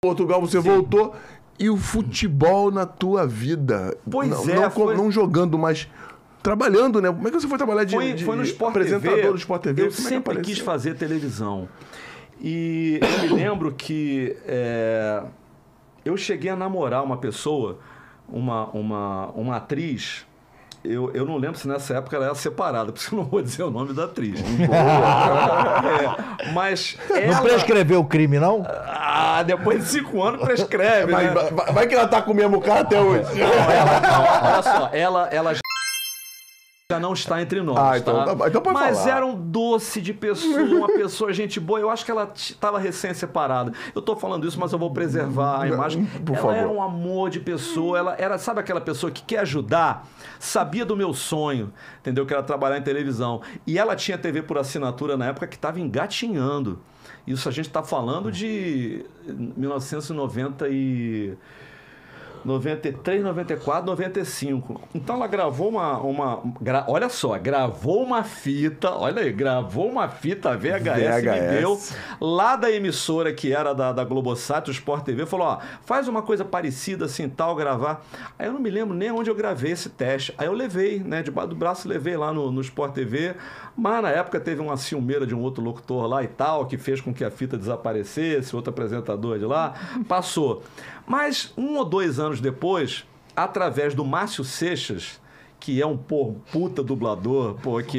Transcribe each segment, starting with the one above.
Portugal, você voltou. E o futebol na tua vida? Pois não jogando, mas trabalhando, né? Como é que você foi trabalhar de foi no Sport apresentador TV. do Sport TV? Eu sempre quis fazer televisão. E eu me lembro que eu cheguei a namorar uma pessoa, uma atriz. Eu não lembro se nessa época ela era separada, por isso eu não vou dizer o nome da atriz. Mas ela... Não prescreveu o crime, não? Depois de 5 anos prescreve, né? Vai que ela tá com o mesmo cara até hoje. Olha só, ela já não está entre nós, então pode Mas falar. era um doce de pessoa, uma pessoa gente boa. Eu acho que ela estava recém-separada. Eu estou falando isso, mas eu vou preservar a imagem. Por ela favor. era um amor de pessoa. Ela era, sabe aquela pessoa que quer ajudar? Sabia do meu sonho, entendeu? Que era trabalhar em televisão. E ela tinha TV por assinatura na época que estava engatinhando. Isso a gente está falando de 1993, 94, 95. Então ela gravou olha só, gravou uma fita, olha aí, gravou uma fita VHS. Me deu lá da emissora que era da Globosat, o Sport TV, falou, ó, faz uma coisa parecida assim, tal, gravar. Aí eu não me lembro nem onde eu gravei esse teste. Aí eu levei, né, debaixo do braço, levei lá no Sport TV, mas na época teve uma ciumeira de um outro locutor lá e tal, que fez com que a fita desaparecesse, outro apresentador de lá, passou. Mas 1 ou 2 anos depois, através do Márcio Seixas, que é um puta dublador,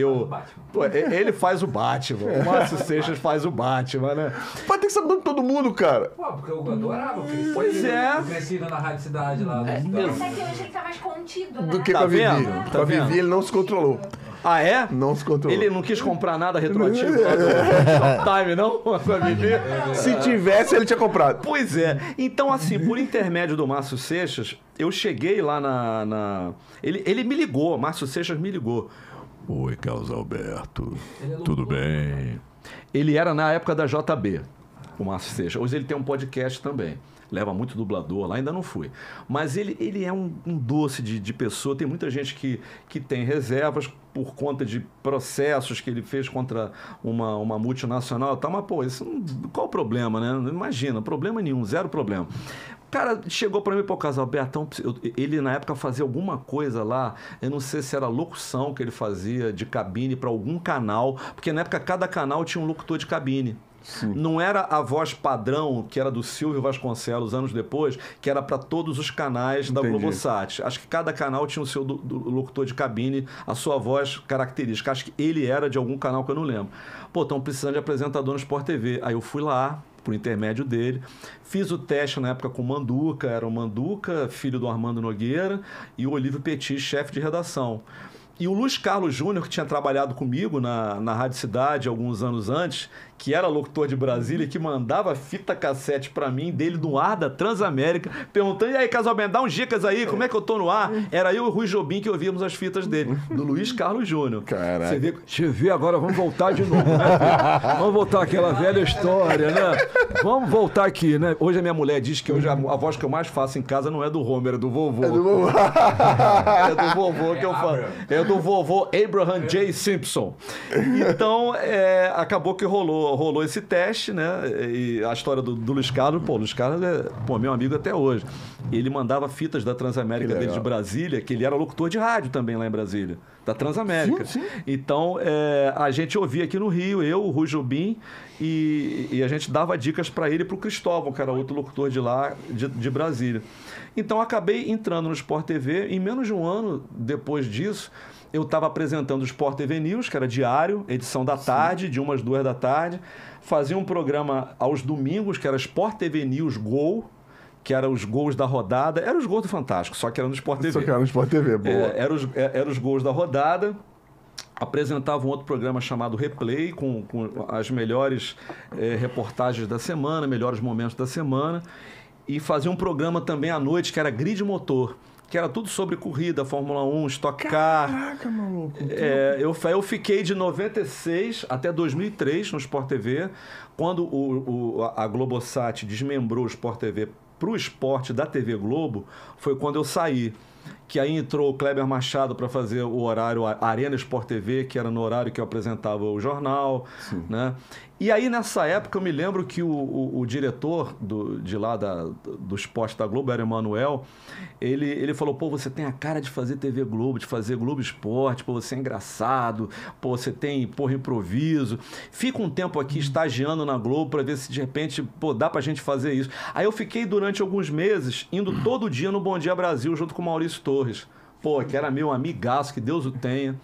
ele faz o Batman. O Márcio Seixas faz o Batman, né? Mas tem que saber de todo mundo, cara. Pô, porque eu adorava. Pois é. Crescido na Rádio Cidade lá. Mas é que hoje ele tá mais contido, né? Do que Tá com a Vivi. vendo? Com a Vivi ele não se controlou. Ah, é? Não se controlou. Ele não quis comprar nada retroativo do Showtime, não? Com a Vivi? Se tivesse, ele tinha comprado. Pois é. Então, assim, por intermédio do Márcio Seixas, eu cheguei lá Ele me ligou, Márcio Seixas me ligou. Oi, Carlos Alberto. Tudo bem? Ele era na época da JB, o Márcio Seixas. Hoje ele tem um podcast também. Leva muito dublador lá, ainda não fui. Mas ele é um doce de pessoa. Tem muita gente que tem reservas por conta de processos que ele fez contra uma multinacional e tal. Mas, qual o problema, né? Não imagina, problema nenhum, zero problema. O cara chegou para mim, Carlos Alberto, ele na época fazia alguma coisa lá, eu não sei se era locução que ele fazia de cabine para algum canal, porque na época cada canal tinha um locutor de cabine. Sim. Não era a voz padrão, que era do Silvio Vasconcelos, anos depois, que era para todos os canais da Globosat. Acho que cada canal tinha o seu locutor de cabine, a sua voz característica. Acho que ele era de algum canal que eu não lembro. Estão precisando de apresentador no Sport TV. Aí eu fui lá, por intermédio dele, fiz o teste na época com o Manduca, era o Manduca, filho do Armando Nogueira, e o Olívio Petit, chefe de redação. E o Luiz Carlos Júnior, que tinha trabalhado comigo na Rádio Cidade alguns anos antes, que era locutor de Brasília, que mandava fita cassete pra mim, dele no ar da Transamérica, perguntando, e aí, Casalbento, dá uns dicas aí, como é que eu tô no ar? Era eu e o Rui Jobim que ouvíamos as fitas dele, do Luiz Carlos Júnior. Caraca. Deixa eu ver agora, vamos voltar de novo, né? Vamos voltar àquela velha história, né? Vamos voltar aqui, né? Hoje a minha mulher diz que hoje a voz que eu mais faço em casa não é do Homer, é do vovô. É do vovô. É do vovô que eu falo. É do vovô Abraham J. Simpson. Então, acabou que rolou esse teste, né? E a história do Luiz Carlos, o Luiz Carlos é meu amigo até hoje. Ele mandava fitas da Transamérica dele de Brasília, que ele era locutor de rádio também lá em Brasília, da Transamérica. Sim. Então, a gente ouvia aqui no Rio, eu, o Rui Jobim, e a gente dava dicas para ele e para o Cristóvão, que era outro locutor de lá, de Brasília. Então, acabei entrando no Sport TV. Em menos de um ano depois disso, eu estava apresentando o Sport TV News, que era diário, edição da tarde, de 1 às 2 da tarde. Fazia um programa aos domingos, que era Sport TV News Gol, que eram os gols da rodada. Eram os gols do Fantástico, só que era no Sport TV. Só que era no Sport TV, boa. Eram os gols da rodada. Apresentava um outro programa chamado Replay, com as melhores reportagens da semana, melhores momentos da semana. E fazia um programa também à noite, que era Grid Motor, que era tudo sobre corrida, Fórmula 1, Stock Car. Caraca, maluco. Eu fiquei de 96 até 2003 no Sport TV. Quando a Globosat desmembrou o Sport TV para o esporte da TV Globo, foi quando eu saí. que aí entrou o Kleber Machado para fazer o horário Arena Sport TV, que era no horário que eu apresentava o jornal, né? E aí, nessa época, eu me lembro que o diretor de lá do esporte da Globo, era o Emanuel, ele falou, pô, você tem a cara de fazer TV Globo, de fazer Globo Esporte, pô, você é engraçado, pô, você tem, porra, improviso. Fica um tempo aqui estagiando na Globo para ver se, de repente, pô, dá pra gente fazer isso. Aí eu fiquei, durante alguns meses, indo todo dia no Bom Dia Brasil, junto com o Maurício Torres. Pô, que era meu amigaço, que Deus o tenha.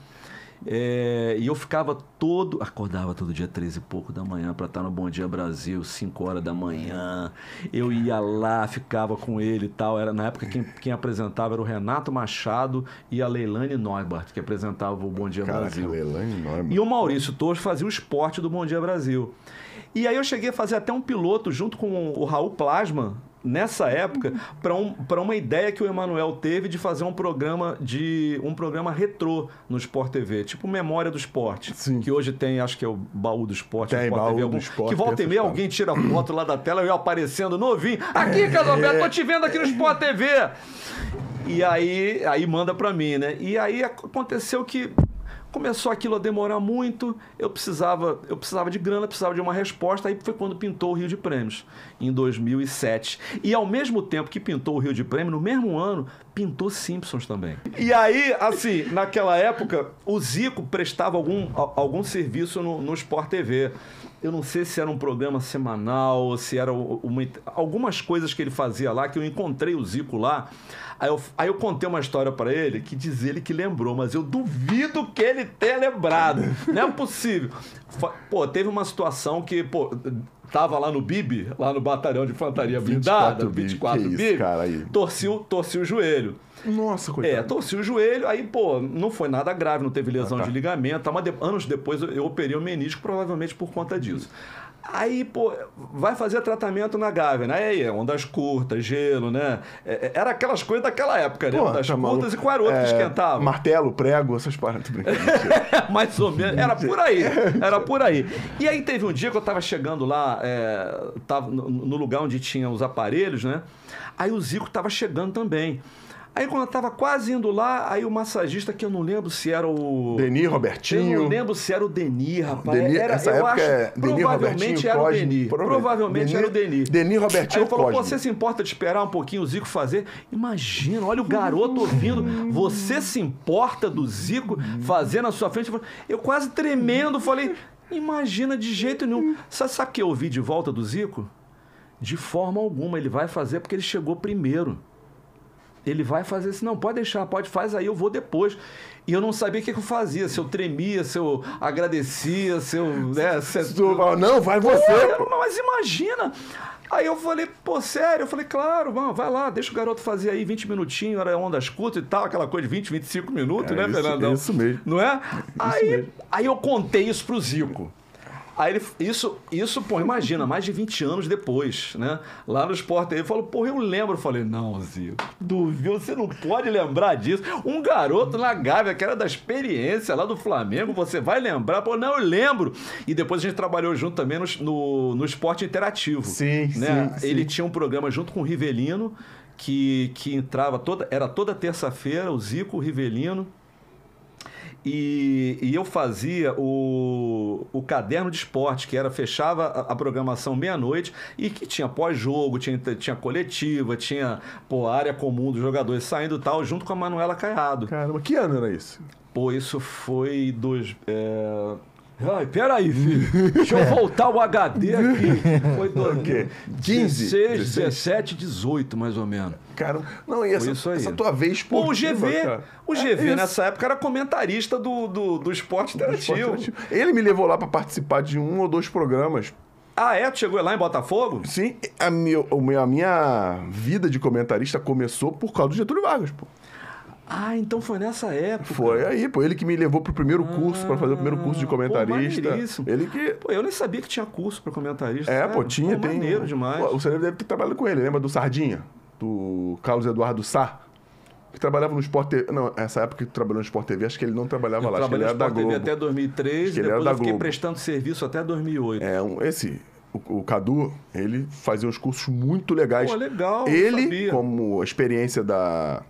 E eu acordava todo dia 13 e pouco da manhã para estar no Bom Dia Brasil, 5 horas da manhã. Eu ia lá, ficava com ele e tal. Na época quem apresentava era o Renato Machado e a Leilane Neubart, que apresentava o Bom Dia Brasil. Leilane Neubart. E o Maurício Torres fazia o esporte do Bom Dia Brasil. E aí eu cheguei a fazer até um piloto junto com o Raul Plasma, nessa época, para uma ideia que o Emanuel teve de fazer um programa retrô no Sport TV, tipo Memória do Esporte. Sim. Que hoje tem, acho que é o Baú do Esporte. Tem, Sport Baú TV, do Esporte, que volta e meia alguém tira foto lá da tela e eu aparecendo novinho. Aqui, Carlos Alberto, tô te vendo aqui no Sport TV. E aí manda para mim, né? E aí aconteceu que começou aquilo a demorar muito, eu precisava de grana, precisava de uma resposta, aí foi quando pintou o Rio de Prêmios, em 2007. E ao mesmo tempo que pintou o Rio de Prêmios, no mesmo ano, pintou Simpsons também. E aí, assim, naquela época, o Zico prestava algum serviço no Sport TV. Eu não sei se era um programa semanal, se era algumas coisas que ele fazia lá, que eu encontrei o Zico lá. Aí eu contei uma história para ele, que diz ele que lembrou, mas eu duvido que ele tenha lembrado. Não é possível. Pô, teve uma situação que, pô, tava lá no BIB, lá no Batalhão de Infantaria Blindada, 24 BIB, torci o joelho. Nossa, coitado. Torci o joelho, aí, pô, não foi nada grave, não teve lesão de ligamento, mas anos depois eu operei o menisco, provavelmente por conta disso. Aí, pô, vai fazer tratamento na Gávea, né? Aí, ondas curtas, gelo, né? Era aquelas coisas daquela época, né? Pô, Ondas tá curtas maluco. e qual era o outro que esquentava? Martelo, prego, essas paradas. Tô brincando. Mais ou menos, era por aí. E aí teve um dia que eu tava chegando lá, tava no lugar onde tinha os aparelhos, né? Aí o Zico tava chegando também. Aí quando eu tava quase indo lá, aí o massagista, que eu não lembro se era o... Denis Robertinho. Eu não lembro se era o Denis, rapaz. Essa época é Denis provavelmente era o Denis. Provavelmente era o Denis. Denis Robertinho. Aí ele falou, você se importa de esperar um pouquinho o Zico fazer? Imagina, olha o garoto ouvindo. Você se importa do Zico fazer na sua frente? Eu quase tremendo, falei, imagina, de jeito nenhum. Sabe o que eu ouvi de volta do Zico? De forma alguma, ele vai fazer porque ele chegou primeiro. Ele vai fazer assim, não, pode deixar, faz aí, eu vou depois. E eu não sabia o que eu fazia, se eu tremia, se eu agradecia, se eu... Não, vai você. Mas imagina... Aí eu falei, pô, sério? Eu falei, claro, mano, vai lá, deixa o garoto fazer aí 20 minutinhos, era ondas curtas e tal, aquela coisa de 20, 25 minutos, né, Fernandão? Isso mesmo. Não é? Aí eu contei isso pro Zico. Aí isso, pô, imagina, mais de 20 anos depois, né? Lá no Sport, ele falou, pô, eu lembro. Eu falei, não, Zico, duvido, você não pode lembrar disso. Um garoto na Gávea, que era da experiência lá do Flamengo, você vai lembrar? Pô, não, eu lembro. E depois a gente trabalhou junto também no Esporte Interativo. Sim, né? sim. Ele tinha um programa junto com o Rivelino, que entrava toda terça-feira, o Zico, o Rivelino. E eu fazia o caderno de esporte, que fechava a programação meia-noite e que tinha pós-jogo, tinha coletiva, tinha a área comum dos jogadores saindo e tal, junto com a Manuela Caiado. Caramba, que ano era isso? Pô, isso foi Ai, peraí, filho. Deixa eu voltar o HD aqui. Foi 15? 16, 17, 18, mais ou menos. Cara, não, e essa tua vez esportiva, o GV nessa época era comentarista do Esporte Interativo. Ele me levou lá para participar de 1 ou 2 programas. Ah, é? Tu chegou lá em Botafogo? Sim, a minha vida de comentarista começou por causa do Getúlio Vargas, pô. Ah, então foi nessa época. Foi aí, pô. Ele que me levou pro primeiro curso, para fazer o primeiro curso de comentarista. Pô, ele que... Pô, eu nem sabia que tinha curso para comentarista. Pô, tinha, tem. Maneiro demais. Pô, você deve ter trabalhado com ele, lembra do Sardinha? Do Carlos Eduardo Sá? Que trabalhava no Sport TV. Não, essa época que trabalhou no Sport TV, acho que ele não trabalhava lá. Acho que ele era da Globo. Eu trabalhei no Sport TV até 2003, depois eu fiquei prestando serviço até 2008. O Cadu, ele fazia uns cursos muito legais. Pô, legal, ele, como a experiência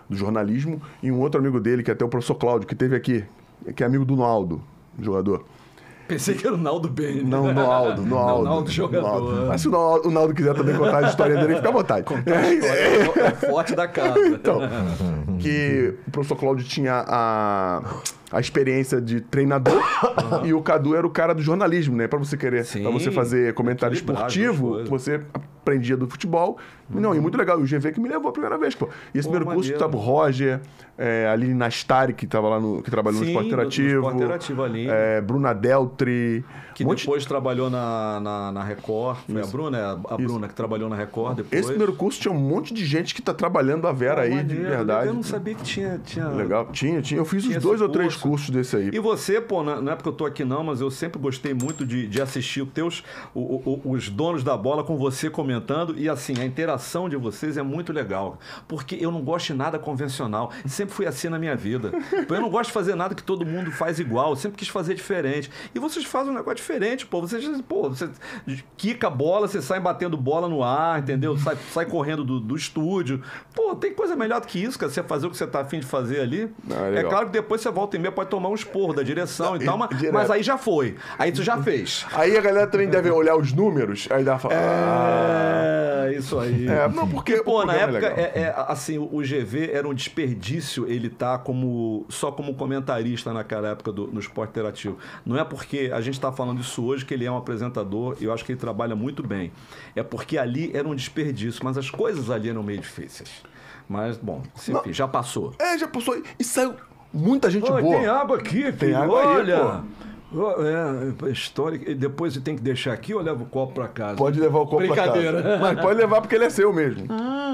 do jornalismo, e um outro amigo dele, que é até o professor Cláudio, que teve aqui, que é amigo do Noaldo, jogador. Pensei que era o Naldo Bene. Não, Noaldo. Naldo jogador. Mas se o Naldo quiser também contar a história dele, fica à vontade. É forte da casa. Então, que o professor Cláudio tinha a experiência de treinador e o Cadu era o cara do jornalismo, né? Pra você querer, Sim, pra você fazer comentário equilibrar as esportivo, duas coisas. você aprendia do futebol. Não, e muito legal. E o GV que me levou a primeira vez, pô. E esse primeiro curso maneiro. tava o Roger, a Aline Nastari, que tava lá que trabalhou no Esporte Interativo. No Esporte Interativo ali. Bruna Deltri. Que depois trabalhou na Record. Foi Isso. a Bruna? A Bruna que trabalhou na Record depois. Esse primeiro curso tinha um monte de gente que tá trabalhando a Vera aí, de maneiro. verdade. Eu não sabia que tinha... Legal. Tinha. Eu fiz Tinha os 2 esse ou 3 curso. cursos desse aí. E você, pô, não é porque eu tô aqui não, mas eu sempre gostei muito de assistir os donos da bola com você comentando, e assim, a interação de vocês é muito legal, porque eu não gosto de nada convencional, sempre fui assim na minha vida. Eu não gosto de fazer nada que todo mundo faz igual, eu sempre quis fazer diferente. E vocês fazem um negócio diferente, pô, você quica a bola, você sai batendo bola no ar, entendeu? Sai correndo do estúdio. Pô, tem coisa melhor do que isso, cara, você fazer o que você tá afim de fazer ali. É Claro que depois você volta e meia, pode tomar um esporro da direção e tal, direto. mas aí já foi. Aí tu já fez. Aí a galera também deve olhar os números, aí dá pra falar. Isso aí. Não, porque Pô, o na programa época, assim, o GV era um desperdício ele tá só como comentarista naquela época no Esporte Interativo. Não é porque a gente tá falando isso hoje que ele é um apresentador, e eu acho que ele trabalha muito bem. É porque ali era um desperdício, mas as coisas ali eram meio difíceis. Mas, bom, enfim, já passou. Já passou. E saiu muita gente boa. Tem água aqui, filho. Tem água aí, olha. História. E depois você tem que deixar aqui ou leva o copo pra casa? Pode levar o copo pra casa. Brincadeira. Mas pode levar porque ele é seu mesmo.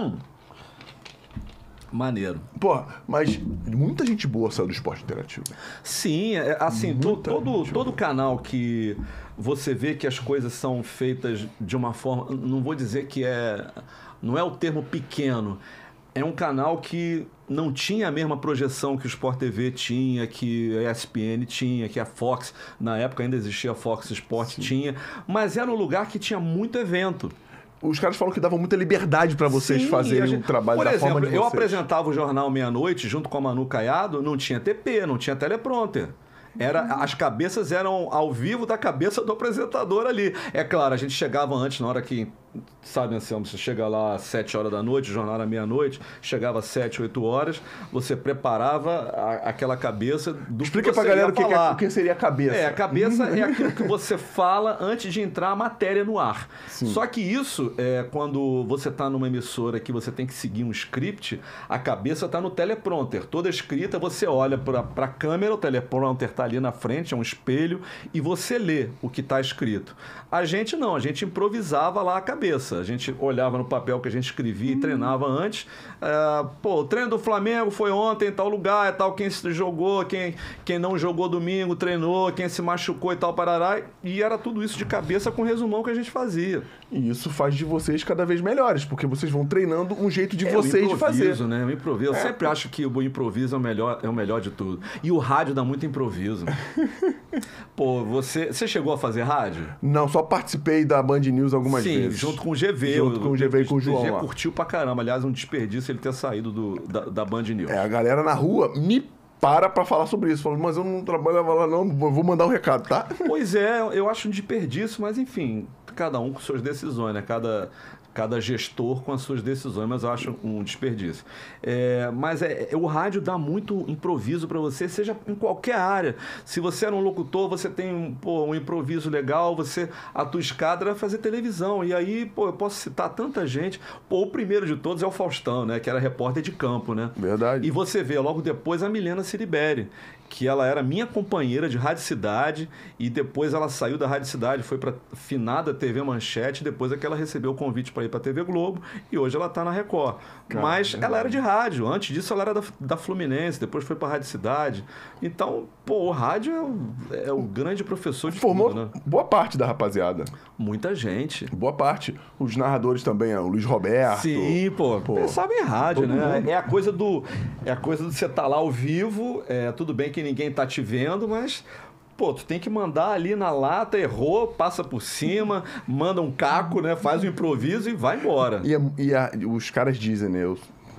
Maneiro. Pô, mas muita gente boa saiu do Esporte Interativo. Sim, assim, todo canal que você vê que as coisas são feitas de uma forma... Não vou dizer que não é o termo pequeno. É um canal que não tinha a mesma projeção que o Sport TV tinha, que a ESPN tinha, que a Fox, na época ainda existia a Fox Sport, tinha, mas era um lugar que tinha muito evento. Os caras falam que davam muita liberdade pra vocês fazerem o trabalho da forma de vocês. Eu apresentava o Jornal Meia-Noite junto com a Manu Caiado, não tinha TP, não tinha teleprompter. As cabeças eram ao vivo da cabeça do apresentador ali. É claro, a gente chegava antes, na hora que... Sabe, Anselmo, você chega lá às 7 horas da noite, o jornal era meia-noite, chegava às 7, 8 horas, você preparava aquela cabeça do Explica que você pra galera ia o que seria a cabeça. A cabeça é aquilo que você fala antes de entrar a matéria no ar. Sim. Só que isso, quando você está numa emissora que você tem que seguir um script, a cabeça está no teleprompter. Toda escrita, você olha para a câmera, o teleprompter está ali na frente, é um espelho, e você lê o que está escrito. A gente não, a gente improvisava lá a cabeça. A gente olhava no papel que a gente escrevia e treinava antes. O treino do Flamengo foi ontem em tal lugar, tal, quem se jogou, quem não jogou domingo, treinou, quem se machucou e tal, parará. E era tudo isso de cabeça com o resumão que a gente fazia. E isso faz de vocês cada vez melhores, porque vocês vão treinando um jeito de vocês de fazer. Né? O improviso. Eu sempre acho que o improviso é o melhor de tudo. E o rádio dá muito improviso. Pô, você chegou a fazer rádio? Não, só participei da Band News algumas vezes. Junto com o GV. Junto com o GV e com o João. O GV lá. curtiu pra caramba. Aliás, um desperdício ele ter saído da Band News. A galera na rua me para falar sobre isso. Falando, mas eu não trabalhava lá não, vou mandar um recado, tá? Pois é, eu acho um desperdício, mas enfim, cada um com suas decisões, né? Cada gestor com as suas decisões, mas eu acho um desperdício. Mas o rádio dá muito improviso para você, seja em qualquer área. Se você era um locutor, você tem um improviso legal, a tua escada era fazer televisão. E aí, eu posso citar tanta gente. O primeiro de todos é o Faustão, né? Que era repórter de campo, né? Verdade. E você vê logo depois a Milena Ciribelli, que ela era minha companheira de Rádio Cidade, e depois ela saiu da Rádio Cidade, foi para finada TV Manchete, depois é que ela recebeu o convite para ir para TV Globo, e hoje ela está na Record. Mas ela era de rádio, antes disso ela era da Fluminense, depois foi para Rádio Cidade. Então, o rádio é o grande professor de Formou tudo, né? boa parte da rapaziada. Muita gente. Boa parte. Os narradores também, o Luiz Roberto. Sim, pensava em rádio, né? mundo. É a coisa do você estar lá ao vivo, tudo bem que ninguém tá te vendo, mas tu tem que mandar ali na lata, errou, passa por cima, manda um caco, né? Faz um improviso e vai embora. Os caras dizem, né?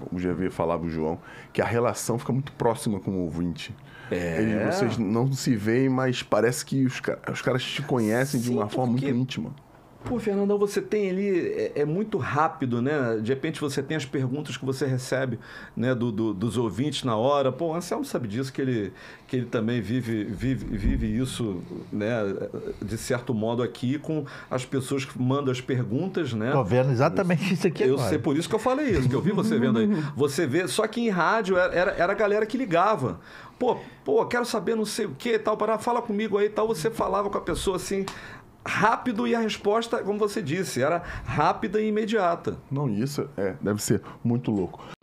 o GV falava, o João, que a relação fica muito próxima com o ouvinte. Vocês não se veem, mas parece que os caras te conhecem de uma forma muito íntima. Pô, Fernandão, você tem ali, é muito rápido, né? De repente você tem as perguntas que você recebe, né, dos ouvintes na hora. Pô, o Anselmo sabe disso, que ele também vive isso, né, de certo modo aqui com as pessoas que mandam as perguntas, né? Tô vendo exatamente isso aqui Eu agora. sei, por isso que eu falei isso, que eu vi você vendo aí. Você vê, só que em rádio era a galera que ligava. Pô, quero saber não sei o que, tal, fala comigo aí, tal. Você falava com a pessoa assim, rápido, e a resposta, como você disse, era rápida e imediata. Não, isso deve ser muito louco.